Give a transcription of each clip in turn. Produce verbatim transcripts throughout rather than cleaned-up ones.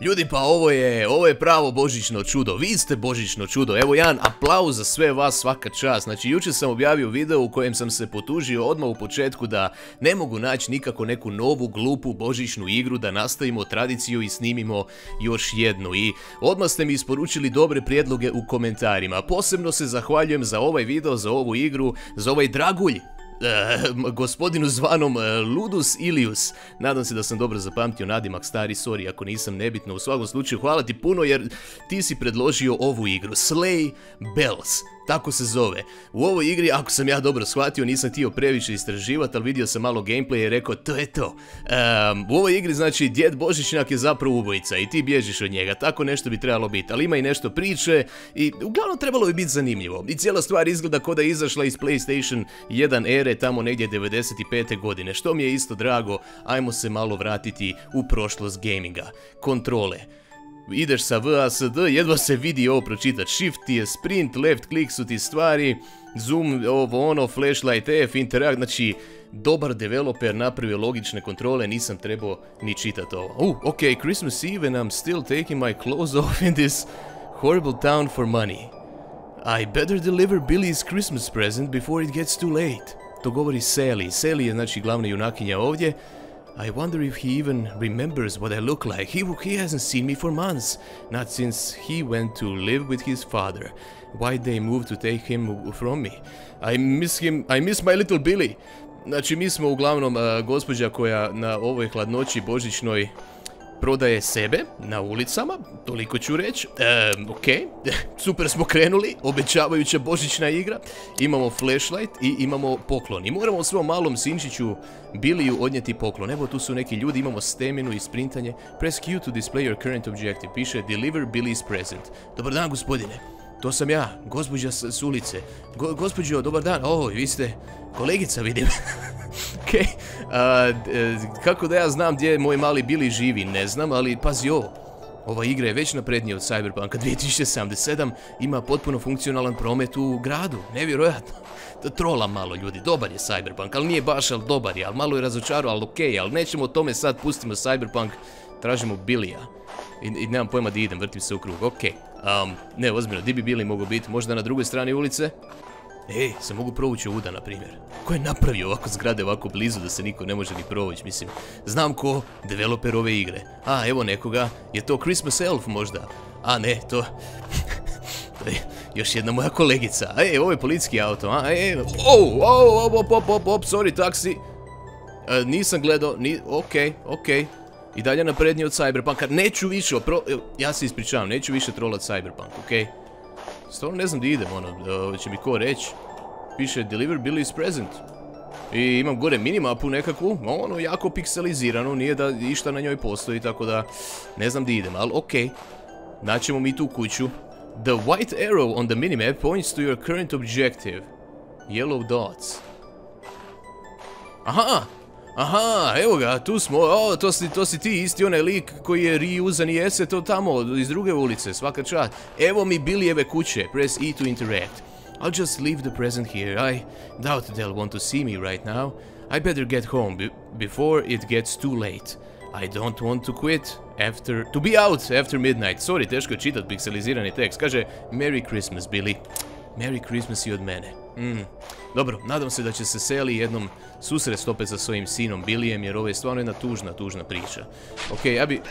Ljudi, pa ovo je, ovo je pravo božićno čudo, vi ste božićno čudo, evo jedan aplauz za sve vas, svaka čast. Znači jučer sam objavio video u kojem sam se potužio odmah u početku da ne mogu naći nikako neku novu glupu božićnu igru, da nastavimo tradiciju i snimimo još jednu. I odmah ste mi isporučili dobre prijedloge u komentarima, posebno se zahvaljujem za ovaj video, za ovu igru, za ovaj dragulj. Uh, gospodinu zvanom uh, Ludus Ilius. Nadam se da sam dobro zapamtio nadimak, stari, sorry ako nisam, nebitno. U svakom slučaju hvala ti puno jer ti si predložio ovu igru, Sleigh Bells, tako se zove. U ovoj igri, ako sam ja dobro shvatio, nisam htio previše istraživati, ali vidio sam malo gameplay i rekao to je to. Um, u ovoj igri znači djed Božićnjak je zapravo ubojica i ti bježiš od njega, tako nešto bi trebalo biti, ali ima i nešto priče i uglavnom trebalo bi biti zanimljivo. I cijela stvar izgleda kao da je izašla iz PlayStation jedan ere tamo negdje devedeset pete godine, što mi je isto drago. Ajmo se malo vratiti u prošlost gaminga. Kontrole. Ideš sa V A S D, jedva se vidi ovo pročitati. Shift ti je sprint, left click su ti stvari, zoom, ovo ono, flashlight F, interact, znači dobar developer napravio logične kontrole, nisam trebao ni čitati ovo. Uh, ok, Christmas Eve and I'm still taking my clothes off in this horrible town for money. I better deliver Billy's Christmas present before it gets too late. To govori Sally. Sally je znači glavna junakinja ovdje. I wonder if he even remembers what I look like. He, he hasn't seen me for months. Not since he went to live with his father. Why'd they move to take him from me? I miss him, I miss my little Billy. Znači mi smo uglavnom uh, gospođa koja na ovoj hladnoći božićnoj prodaje sebe na ulicama, toliko ću reći. E, ok, super smo krenuli, obećavajuća božićna igra. Imamo flashlight i imamo poklon. I moramo svom malom sinčiću Billyu odnijeti poklon. Evo tu su neki ljudi, imamo staminu i sprintanje. Press Q to display your current objective. Piše deliver Billy's present. Dobar dan gospodine, to sam ja, gospođa s, s ulice. Go, gospođo, dobar dan, o, vi ste kolegica vidim. Okej, okay. uh, kako da ja znam gdje moj mali Billy živi, ne znam, ali pazi ovo. Ova igra je već naprednija od Cyberpunka dvije tisuće sedamdeset sedam, ima potpuno funkcionalan promet u gradu, nevjerojatno. To trola malo ljudi, dobar je Cyberpunk, ali nije baš, ali dobar je, ali malo je razočarao, ali okej, okay, ali nećemo o tome sad, pustimo Cyberpunk, tražimo Billya. I, i nemam pojma di idem, vrtim se u krug, okej. Okay. Um, ne, ozbiljno, di bi Billy mogo biti, možda na drugoj strani ulice? Ej, se mogu provući ovuda, na primjer. Ko je napravio ovako zgrade ovako blizu da se niko ne može ni provući, mislim. Znam ko, developer ove igre. A, evo nekoga, je to Christmas Elf možda? A ne, to... to je još jedna moja kolegica. Ej, ovo je policijski auto, a, ej, oh, oh, op, op, op, op, sorry, taksi. E, nisam gledao, ni, okej, okej. I dalje naprednije od Cyberpunka, neću više, opro... ja se ispričavam, neću više trolat Cyberpunk, okej? Stvarno ne znam di idem, ono, će mi ko reći. Piše deliver Billy's present. I imam gore minimapu nekakvu, ono, jako pikselizirano, nije da išta na njoj postoji, tako da ne znam di idem, ali okej. Naćemo mi tu kuću. The white arrow on the minimap points to your current objective. Yellow dots. Aha! Aha, evo ga, tu smo, o, to si, to si ti, isti onaj lik koji je reuzan i jese to tamo, iz druge ulice, svaka čast. Evo mi Billyjeve kuće, press E to interact. I'll just leave the present here, I doubt they'll want to see me right now. I better get home be before it gets too late. I don't want to quit after, to be out after midnight. Sorry, teško je čitat pikselizirani tekst, kaže Merry Christmas, Billy. Merry Christmas i od mene. Mm. Dobro, nadam se da će se Sally jednom susrest opet sa svojim sinom Billyjem, jer ovo je stvarno jedna tužna, tužna priča. Okej, ja bi...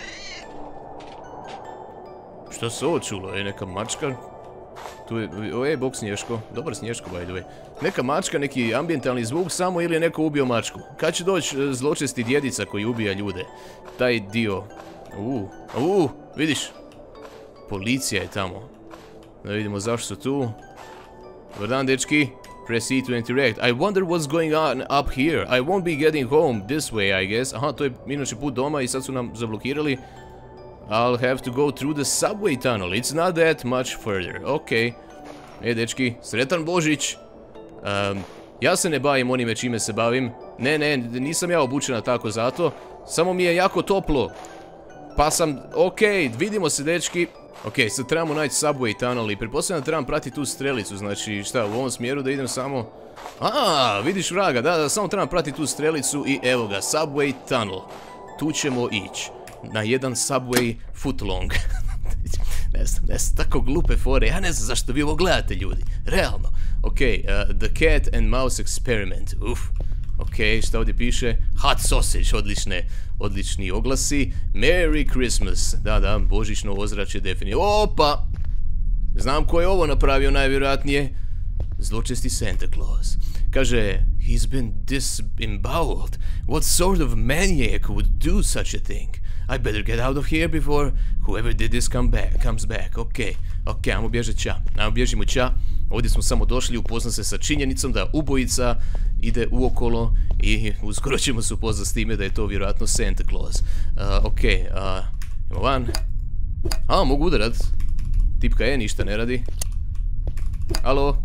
Što se ovo čulo? Je neka mačka? Tu je... O, je, bok Snješko. Dobar Snješko, by the way. Neka mačka, neki ambientalni zvuk samo ili je neko ubio mačku? Kad će doći zločesti djedica koji ubija ljude? Taj dio... Uuu, uuu, vidiš? Policija je tamo. Da vidimo zašto su tu. Dobar dan, dečki. Press E to interact. I wonder what's going on up here. I won't be getting home this way, I guess. Aha, to je inače put doma i sad su nam zablokirali. I'll have to go through the subway tunnel. It's not that much further. Okej. E, dečki, sretan Božić. Um, ja se ne bavim onime čime se bavim. Ne, ne, nisam ja obučena tako zato. Samo mi je jako toplo. Pa sam, okej, vidimo se, dečki. Ok, sad trebamo naći subway tunnel i pretpostavljam da trebam pratiti tu strelicu, znači šta, u ovom smjeru da idem samo... A, vidiš vraga, da, da, samo trebam pratiti tu strelicu i evo ga, subway tunnel. Tu ćemo ići. na jedan Subway footlong. Ne znam, ne znam, tako glupe fore, ja ne znam zašto vi ovo gledate, ljudi, realno. Ok, uh, The Cat and Mouse Experiment, uf. Ok, šta ovdje piše? Hot sausage, odlične, odlični oglasi. Merry Christmas, da, da, božićno ozračje definitivno. Opa! Znam ko je ovo napravio najvjerojatnije. Zločesti Santa Claus. Kaže, he's been disemboweled. What sort of maniac would do such a thing? I better get out of here before whoever did this come back, comes back. Ok, ok, ajmo bježati ća. Ajmo bježimo ća. Ovdje smo samo došli upoznat se sa činjenicom da ubojica ide uokolo i uskoro ćemo se upoznat s time da je to vjerojatno Santa Claus. Uh, ok, uh, idemo van. A, mogu udarat. Tipka je, ništa ne radi. Alo?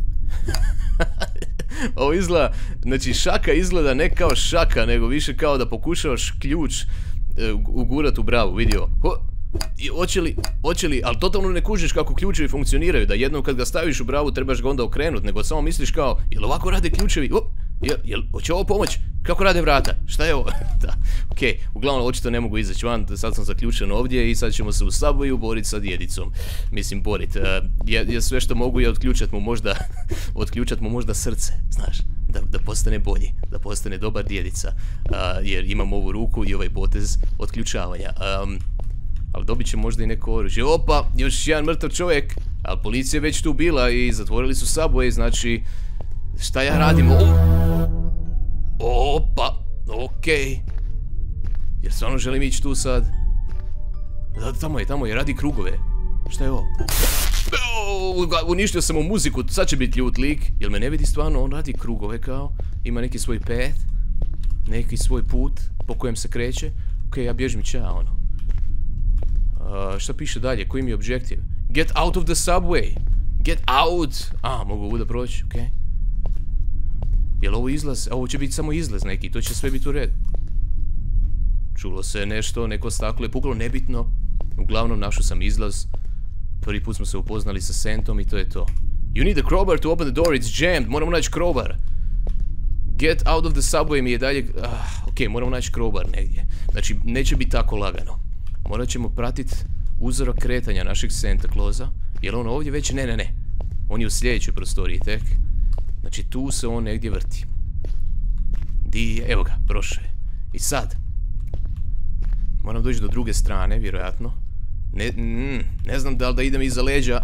Ovo izgleda, znači šaka izgleda ne kao šaka, nego više kao da pokušavaš ključ uh, ugurat u bravu, vidio. Ho, hoće li, hoće li, ali totalno ne kužiš kako ključevi funkcioniraju, da jednom kad ga staviš u bravu trebaš ga onda okrenut, nego samo misliš kao, jel ovako rade ključevi, o, jel, jel, hoće ovo pomoć, kako rade vrata, šta je ovo, da, okej, okay. Uglavnom očito ne mogu izaći van, sad sam zaključen ovdje i sad ćemo se u Subwayu boriti sa djedicom, mislim borit, uh, ja, ja sve što mogu je otključat mu možda, otključat mu možda srce, znaš, da, da postane bolji, da postane dobar djedica, uh, jer imam ovu ruku i ovaj potez otključavanja, um, ali dobit će možda i neko oružje. Opa, još jedan mrtav čovjek. Ali policija je već tu bila i zatvorili su Subway, znači... Šta ja radim? Opa, okej. Jer stvarno želim ići tu sad. Da, tamo je, tamo je, radi krugove. Šta je ovo? Uništio sam mu muziku, sad će biti ljut lik. Jel me ne vidi stvarno? On radi krugove kao. Ima neki svoj path. Neki svoj put po kojem se kreće. Okej, ja bježim ća, ono. Uh, šta piše dalje? Koji mi je objektiv? Get out of the subway! Get out! A, mogu ovuda proći, okej. Okay. Jel ovo izlaz? Ovo će biti samo izlaz neki, to će sve biti u redu. Čulo se nešto, neko staklo je puklo, nebitno. Uglavnom našao sam izlaz. Prvi put smo se upoznali sa Santom i to je to. You need a crowbar to open the door, it's jammed. Moramo naći crowbar. Get out of the subway mi je dalje... Ah, ok, moramo naći crowbar negdje. Znači, neće biti tako lagano. Morat ćemo pratiti uzorak kretanja našeg Santa Clausa. Jel on ovdje već? Ne, ne, ne. On je u sljedećoj prostoriji tek. Znači tu se on negdje vrti. Di, evo ga, prošao je. I sad moram doći do druge strane, vjerojatno. Ne, mm, ne znam da li da idem iza leđa.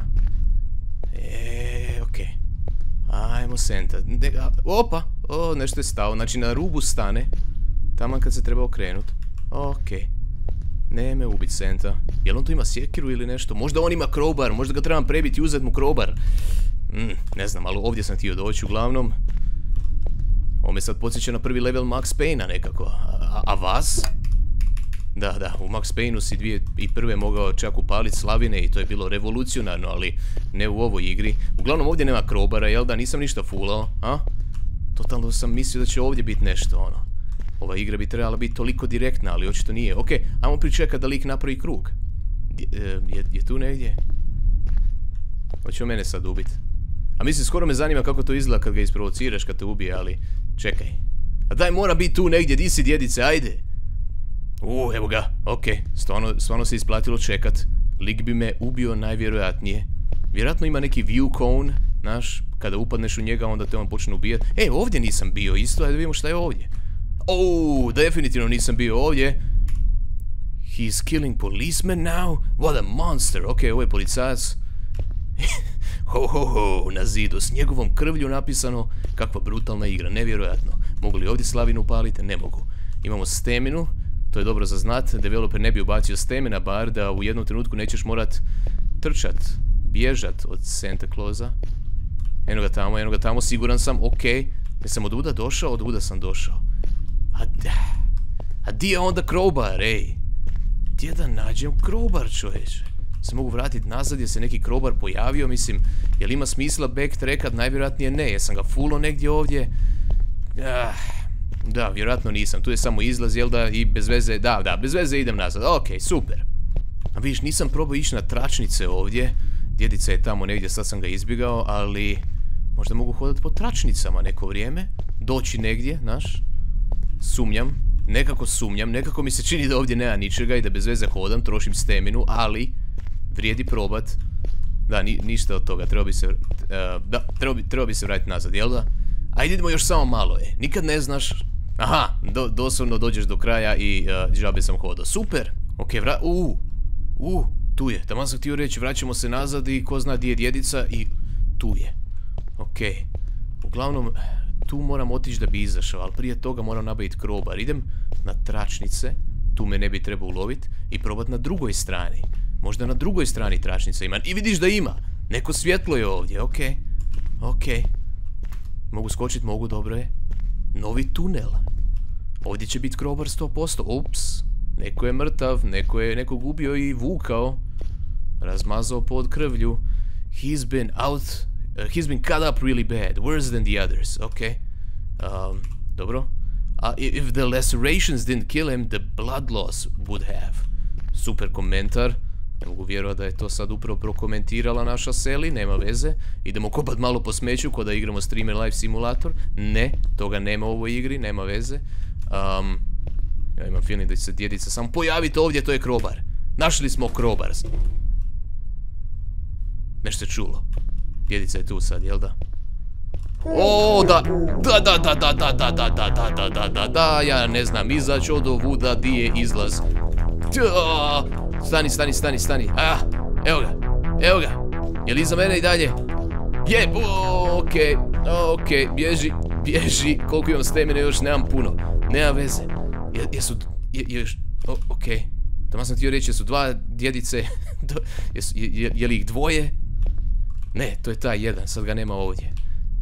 Eee, okej. Okay. Ajmo Santa. Ne, a, opa, o, nešto je stao. Znači na rubu stane. Taman kad se treba okrenut. Okej. Okay. Ne me ubit Santa. Jel on tu ima sjekiru ili nešto? Možda on ima crowbar, možda ga trebam prebiti i uzeti mu crowbar. Mm, ne znam, ali ovdje sam htio doći uglavnom. Ovo me sad podsjeća na prvi level Max Payne-a nekako. A, a vas? Da, da, u Max Payne-u si dvije i prve mogao čak upaliti slavine i to je bilo revolucionarno, ali ne u ovoj igri. Uglavnom ovdje nema crowbara, jel da? Nisam ništa fulao, a? Totalno sam mislio da će ovdje biti nešto, ono. Ova igra bi trebala biti toliko direktna, ali očito nije. Ok, ajmo pričekati da lik napravi krug. Je, je, je tu negdje? Hoće mene sad ubit. A mislim, skoro me zanima kako to izgleda kad ga isprovociraš, kad te ubije, ali... Čekaj. A daj, mora biti tu negdje, di si djedice, ajde. U, evo ga, ok. Stvarno, stvarno se isplatilo čekat. Lik bi me ubio najvjerojatnije. Vjerojatno ima neki view cone, znaš, kada upadneš u njega, onda te on počne ubijati. E, ovdje nisam bio isto, ajde vidimo šta je ovdje. Oh, definitivno nisam bio ovdje. He's killing policemen now? What a monster. Ok, ovo je policajac. Ho, ho, ho, na zidu s njegovom krvlju napisano. Kakva brutalna igra, nevjerojatno. Mogu li ovdje slavinu upaliti? Ne mogu. Imamo staminu, to je dobro za znat. Developer ne bi ubacio stamina, bar da u jednom trenutku nećeš morat trčat, bježat od Santa Clausa. Eno ga tamo, eno ga tamo, siguran sam, ok. Jesam od uda došao? Od uda sam došao. A, a di je onda crowbar, ej? Gdje da nađem crowbar, čovječe? Se mogu vratiti nazad jer se neki crowbar pojavio, mislim, jel ima smisla backtrackat? Najvjerojatnije ne, jesam ga fullo negdje ovdje? Ah, da, vjerojatno nisam, tu je samo izlaz, jel da, i bez veze, da, da, bez veze idem nazad, ok, super. A vidiš, nisam probao ići na tračnice ovdje, djedica je tamo negdje, sad sam ga izbjegao, ali možda mogu hodati po tračnicama neko vrijeme, doći negdje, znaš, sumnjam, nekako sumnjam, nekako mi se čini da ovdje nema ničega i da bez veze hodam, trošim steminu, ali vrijedi probat. Da, ni, ništa od toga, treba bi se, uh, da, treba bi, treba bi se vratiti nazad, jel da? Ajde idemo još samo malo, e, nikad ne znaš. Aha, do, doslovno dođeš do kraja i uh, džabe sam hodao, super. Ok, vra, uuu, uuu, tu je, tamo sam htio reći, vraćamo se nazad i ko zna di je djedica i tu je. Ok, uglavnom, tu moram otići da bi izašao, ali prije toga moram nabaviti krobar. Idem na tračnice, tu me ne bi trebao uloviti, i probat na drugoj strani. Možda na drugoj strani tračnica ima. I vidiš da ima, neko svjetlo je ovdje, ok, ok. Mogu skočiti, mogu, dobro je. Novi tunel. Ovdje će biti krobar sto posto. Ups, neko je mrtav, neko je nekog ubio i vukao. Razmazao pod krvlju. He's been out, uh, he's been cut up really bad, worse than the others, ok. Um, dobro. Uh, if the lacerations didn't kill him, the blood loss would have. Super komentar. Ne mogu vjerovati da je to sad upravo prokomentirala naša Sally, nema veze. Idemo kopat malo po smeću, ko da igramo Streamer Live Simulator. Ne, toga nema u ovoj igri, nema veze. Um, ja imam feeling da će se djedica samo pojaviti ovdje, to je krobar. Našli smo krobar. Nešto je čulo. Djedica je tu sad, jel da? O, da, da, da, da, da, da, da, da, da, da, da, da, da, da, ja ne znam izaći od ovuda, di je izlaz. Stani, stani, stani, stani. Ah, evo ga, evo ga. Je li iza mene i dalje? Je, okej, okej, bježi, bježi. Koliko imam stemine, još nemam puno. Nema veze. Jesu, još, okej. Tamo sam htio reći, jesu dva djedice. Je li ih dvoje? Ne, to je taj jedan, sad ga nema ovdje.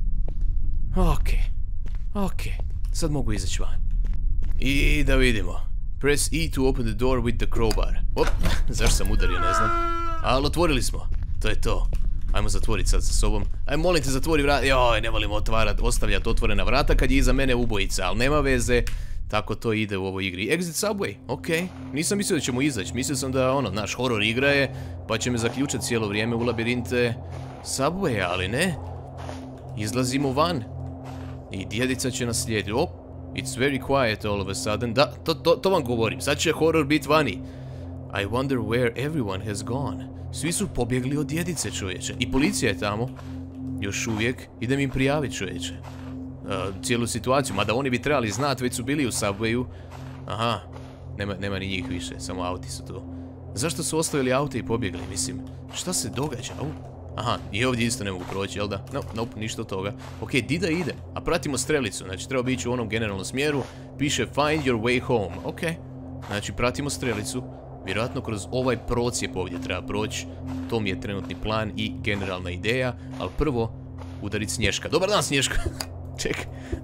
Okej, okej. Sad mogu izaći van. I da vidimo. Press E to open the door with the crowbar. Op, zašto sam udario, ne znam. Ali otvorili smo. To je to. Ajmo zatvoriti sad sa sobom. Aj, molim te, zatvori vrata. Joj, ne volim otvarat, ostavljati otvorena vrata kad je iza mene ubojica, ali nema veze. Tako to ide u ovoj igri. Exit Subway, okej. Nisam mislio da ćemo izaći. Mislio sam da, ono, naš horor igra je, pa će me zaključati cijelo vrijeme u labirinte Subway, ali ne. Izlazimo van. I djedica će nas slijediti. Op. It's very quiet all of a sudden. Da, to, to, to vam govorim. Sad će horror bit vani. I wonder where everyone has gone. Svi su pobjegli od djedice, čovječe. I policija je tamo. Još uvijek. Idem im prijaviti, čovječe. Uh, cijelu situaciju. Mada oni bi trebali znati, već su bili u Subwayu. Aha. Nema, nema ni njih više. Samo auti su tu. Zašto su ostavili aute i pobjegli, mislim? Šta se događa? Uh. Aha, i ovdje isto ne mogu proći, jel da? No, nope, ništa od toga. Ok, di da idem? A pratimo strelicu, znači treba bi ići u onom generalnom smjeru. Piše find your way home, ok. Znači pratimo strelicu. Vjerojatno kroz ovaj procijep ovdje treba proći. To mi je trenutni plan i generalna ideja. Ali prvo, udarit Snješka. Dobar dan, Snješka! Ček.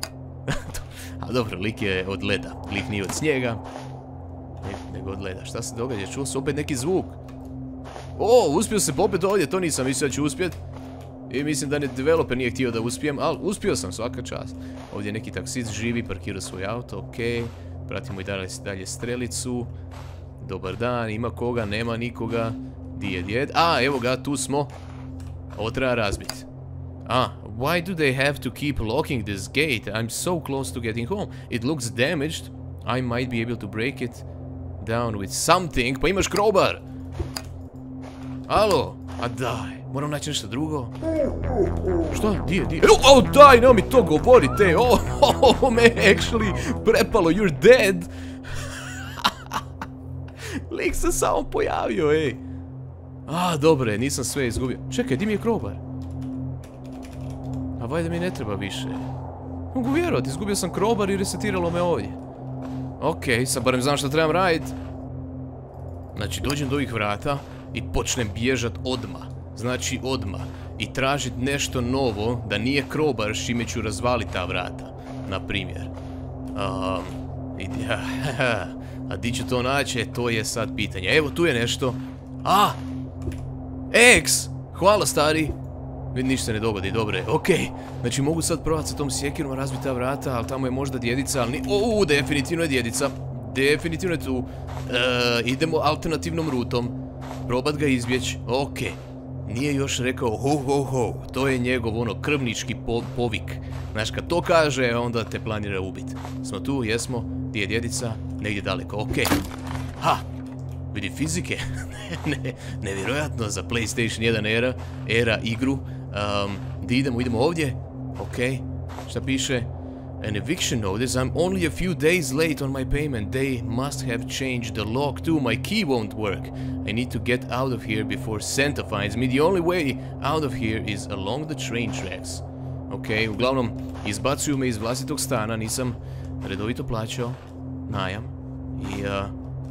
A dobro, lik je od leda. Lik nije od snijega, nego od leda. Šta se događa? Čuo se opet neki zvuk. O, uspio se popet ovdje, to nisam mislio da ću uspjet. I mislim da ne developer nije htio da uspijem, ali uspio sam, svaka čast. Ovdje neki taksist živi, parkira svoj auto, ok. Pratimo i dalje, dalje strelicu. Dobar dan, ima koga, nema nikoga. Di je djed? A, evo ga, tu smo. Ovo treba razbiti. A, why do they have to keep locking this gate? I'm so close to getting home. It looks damaged. I might be able to break it down with something. Pa imaš krobar! Alo, a daj, moram naći nešto drugo. Šta, di je, di je? O, daj, nemoj mi to govorite. O, ovo me actually prepalo, you're dead. Lik se samo pojavio, ej. A, dobre, nisam sve izgubio. Čekaj, di mi je krobar? A vajda mi ne treba više. Mogu vjerovati, izgubio sam krobar i resetiralo me ovdje. Okej, sad barem znam što trebam raditi. Znači, dođem do ovih vrata i počnem bježat odmah. Znači odmah. I tražit nešto novo da nije krobar s čime ću razvalit ta vrata. Na primjer. Um, i, a di ću to naći? To je sad pitanje. Evo tu je nešto. A! X! Hvala stari! Vidi, ništa ne dogodi, dobro je, okej. Znači mogu sad probati sa tom sjekirom razbiti ta vrata, ali tamo je možda djedica, ali ni... Uuu, definitivno je djedica. Definitivno je tu. E, idemo alternativnom rutom. Probat ga izbjeći. Ok. Nije još rekao ho ho ho. To je njegov ono krvnički po povik. Znaš, kad to kaže, onda te planira ubiti. Smo tu, jesmo. Gdje je djedica? Negdje daleko, okej. Ha! Vidi fizike. ne, nevjerojatno za PlayStation jedan era, era igru. Um, gdje idemo? Idemo ovdje. Okej. Šta piše? An eviction notice. I'm only a few days late on my payment. They must have changed the lock too. My key won't work. I need to get out of here before Santa finds me. The only way out of here is along the train tracks. Ok, uglavnom, izbacuju me iz vlastitog stana. Nisam redovito plaćao najam. I, uh,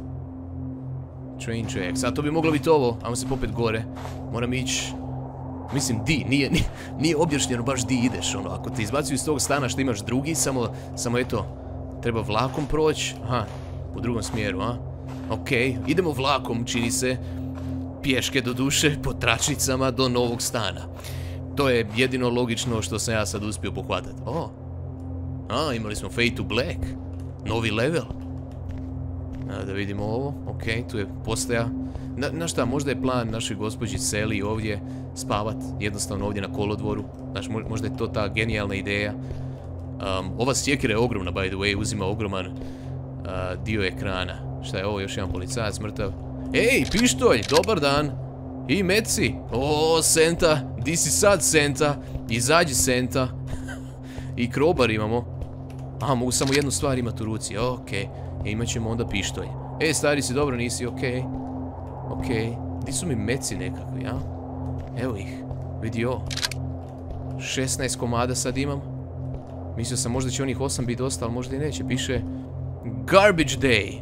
train tracks. A to bi moglo biti ovo. Ajmo se popet gore. Moram ići... Mislim, di, nije, nije, nije objašnjeno baš di ideš, ono, ako te izbacuju iz tog stana što imaš drugi, samo, samo eto, treba vlakom proći, aha, u drugom smjeru, a? Okej, idemo vlakom, čini se, pješke do duše, po tračnicama do novog stana. To je jedino logično što sam ja sad uspio pohvatati. O, a, imali smo Fade to Black, novi level. A, da vidimo ovo, okej, tu je postaja. Na, na šta, možda je plan našoj gospođi Sally ovdje spavat, jednostavno ovdje na kolodvoru. Znaš, možda je to ta genijalna ideja. Um, ova sjekira je ogromna, by the way, uzima ogroman uh, dio ekrana. Šta je ovo, još jedan policajac mrtav. Ej, pištolj, dobar dan. I meci. O, Santa, di si sad, Santa? Izađi, Santa. I krobar imamo. Aha, mogu samo jednu stvar imati u ruci, okej. E, imat ćemo onda pištolj. Ej, stari si, dobro nisi, okej. Okej, di su mi meci nekakvi, ja? Evo ih, vidi ovo. šesnaest komada sad imam. Mislio sam možda će onih osam biti dosta, ali možda i neće. Piše Garbage Day.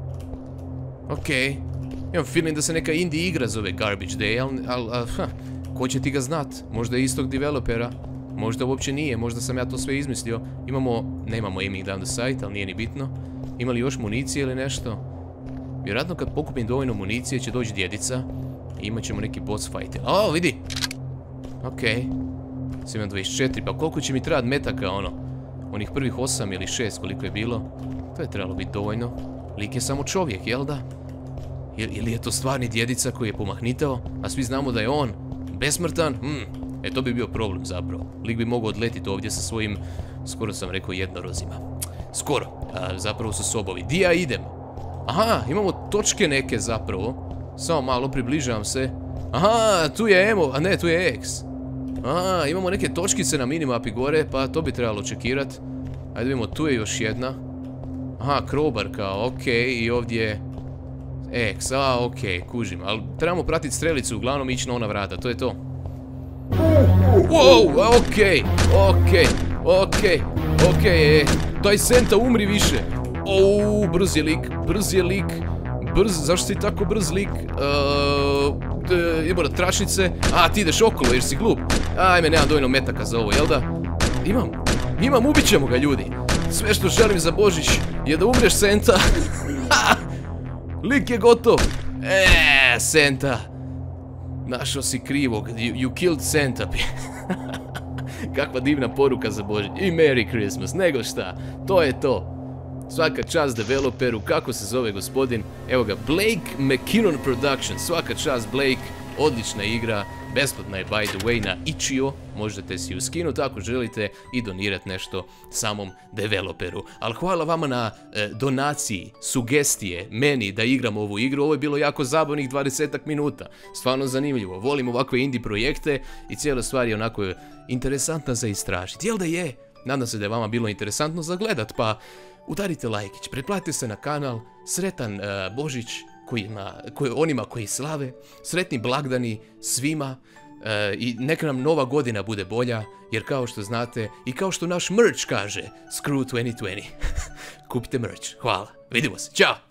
Okej. Imam feeling da se neka indie igra zove Garbage Day, ali, al, al, ha, ko će ti ga znat? Možda je istog developera. Možda uopće nije, možda sam ja to sve izmislio. Imamo, nemamo aiming down the sight, ali nije ni bitno. Ima li još municije ili nešto? Vjerojatno kad pokupim dovoljno municije će doći djedica i imat ćemo neki boss fight. O, vidi! Okej. Sam imam dvadeset četiri, pa koliko će mi trebati metaka, ono? Onih prvih osam ili šest koliko je bilo. To je trebalo biti dovoljno. Lik je samo čovjek, jel da? Ili je to stvarni djedica koji je pomahnitao, a svi znamo da je on besmrtan? Hmm, e to bi bio problem zapravo. Lik bi mogao odletiti ovdje sa svojim, skoro sam rekao, jednorozima. Skoro, a, zapravo su sobovi. Di ja idem? Aha, imamo točke neke zapravo. Samo malo, približavam se. Aha, tu je Emo, a ne, tu je X. Aha, imamo neke točkice na minimapi gore, pa to bi trebalo čekirat. Ajde vidimo, tu je još jedna. Aha, krobar kao, okej, i ovdje je X, a okej, kužim. Ali trebamo pratiti strelicu, uglavnom ići na ona vrata, to je to. Wow, okej, okej, okej, okej, daj Santa umri više. Ouu, brz je lik, brz je lik, brz, zašto si tako brz lik? Idemo na tračnice, a ti ideš okolo jer si glup. Ajme, nemam dovoljno metaka za ovo, jel da? Imam, imam, ubit ćemo ga ljudi. Sve što želim za Božić je da umreš, Santa. Lik je gotov. Eee, Santa. Našao si krivog, you, you killed Santa. Kakva divna poruka za Božić. I Merry Christmas, nego šta, to je to. Svaka čast developeru, kako se zove gospodin? Evo ga, Blake McKinnon Production. Svaka čast Blake, odlična igra, besplatna je by the way na Itch.io, možete si ju skinuti ako želite i donirati nešto samom developeru. Ali hvala vama na e, donaciji, sugestije, meni da igram ovu igru, ovo je bilo jako zabavnih dvadesetak minuta, stvarno zanimljivo, volim ovakve indie projekte i cijela stvar je onako interesantna za istražiti, jel da je? Nadam se da je vama bilo interesantno za gledat, pa udarite lajkić, pretplatite se na kanal, sretan uh, Božić kojima, koji, onima koji slave, sretni blagdani svima uh, i neka nam nova godina bude bolja, jer kao što znate i kao što naš merch kaže, Screw dvanaest dvadeset. Kupite merch, hvala, vidimo se, ćao!